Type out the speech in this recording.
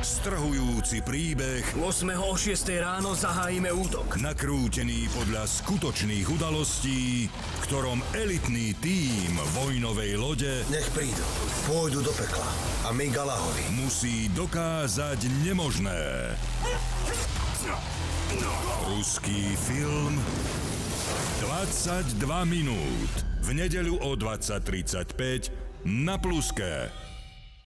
Strhujúci príbeh 8. o 6. ráno zahájime útok. nakrútený podľa skutočných udalostí, v ktorom elitný tím vojnovej lode Nech prídu. Pôjdu do pekla. A my Galahovi. musí dokázať nemožné. Ruský film 22 minút. V nedeľu o 20:35 na Pluske.